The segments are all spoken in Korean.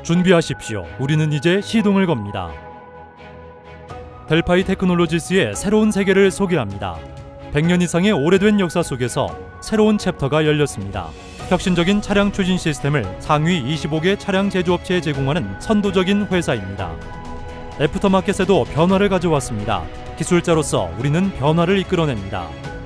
준비하십시오. 우리는 이제 시동을 겁니다. 델파이 테크놀로지스의 새로운 세계를 소개합니다. 100년 이상의 오래된 역사 속에서 새로운 챕터가 열렸습니다. 혁신적인 차량 추진 시스템을 상위 25개 차량 제조업체에 제공하는 선도적인 회사입니다. 애프터마켓에도 변화를 가져왔습니다. 기술자로서 우리는 변화를 이끌어냅니다.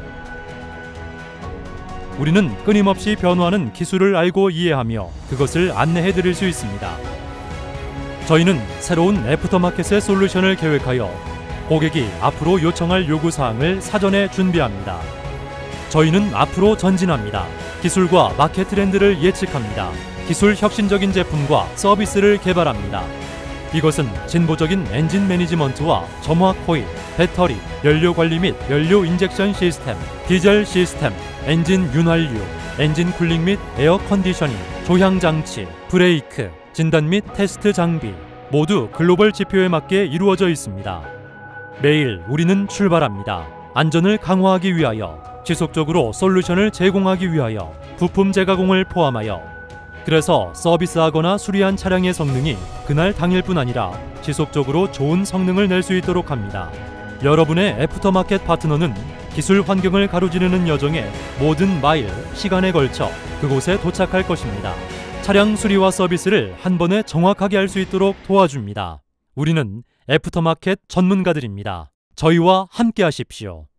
우리는 끊임없이 변화하는 기술을 알고 이해하며 그것을 안내해 드릴 수 있습니다. 저희는 새로운 애프터마켓의 솔루션을 계획하여 고객이 앞으로 요청할 요구사항을 사전에 준비합니다. 저희는 앞으로 전진합니다. 기술과 마켓 트렌드를 예측합니다. 기술 혁신적인 제품과 서비스를 개발합니다. 이것은 진보적인 엔진 매니지먼트와 점화 코일, 배터리, 연료 관리 및 연료 인젝션 시스템, 디젤 시스템, 엔진 윤활유, 엔진 쿨링 및 에어 컨디셔닝, 조향 장치, 브레이크, 진단 및 테스트 장비 모두 글로벌 지표에 맞게 이루어져 있습니다. 매일 우리는 출발합니다. 안전을 강화하기 위하여, 지속적으로 솔루션을 제공하기 위하여, 부품 재가공을 포함하여. 그래서 서비스하거나 수리한 차량의 성능이 그날 당일뿐 아니라 지속적으로 좋은 성능을 낼 수 있도록 합니다. 여러분의 애프터마켓 파트너는 기술 환경을 가로지르는 여정의 모든 마일, 시간에 걸쳐 그곳에 도착할 것입니다. 차량 수리와 서비스를 한 번에 정확하게 할 수 있도록 도와줍니다. 우리는 애프터마켓 전문가들입니다. 저희와 함께 하십시오.